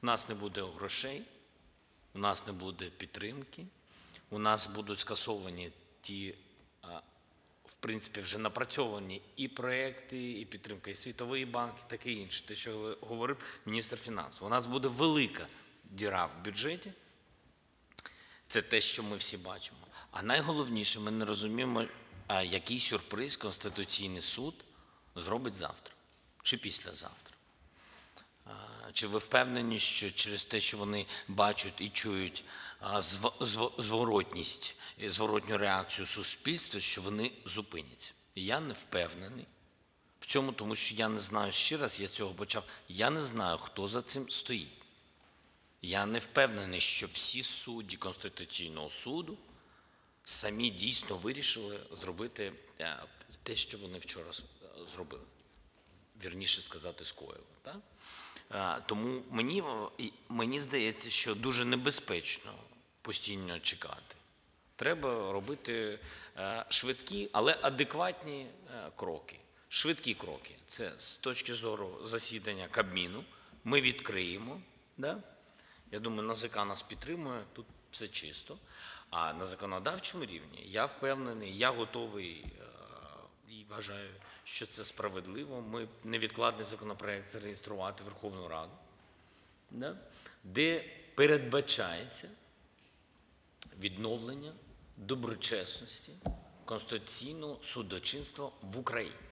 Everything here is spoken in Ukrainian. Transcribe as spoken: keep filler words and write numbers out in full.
нас не буде грошей, у нас не буде підтримки, у нас будуть скасовані ті, в принципі, вже напрацьовані і проекти, і підтримка, і Світовий банк, і таке інше, те, що говорив міністр фінансів. У нас буде велика діра в бюджеті, це те, що ми всі бачимо. А найголовніше, ми не розуміємо, який сюрприз Конституційний суд зробить завтра чи післязавтра. Чи ви впевнені, що через те, що вони бачать і чують зворотність, зворотню реакцію суспільства, що вони зупиняться? Я не впевнений в цьому, тому що я не знаю, ще раз я з цього почав, я не знаю, хто за цим стоїть. Я не впевнений, що всі судді Конституційного суду самі дійсно вирішили зробити те, що вони вчора зробили. Вірніше сказати, скоїли. Так? Тому мені, мені здається, що дуже небезпечно постійно чекати. Треба робити швидкі, але адекватні кроки. Швидкі кроки. Це з точки зору засідання Кабміну. Ми відкриємо. Да? Я думаю, НАЗК нас підтримує, тут все чисто. А на законодавчому рівні я впевнений, я готовий і вважаю, що це справедливо. Ми невідкладний законопроект зареєструвати в Верховну Раду, да? Де передбачається відновлення доброчесності конституційного судочинства в Україні.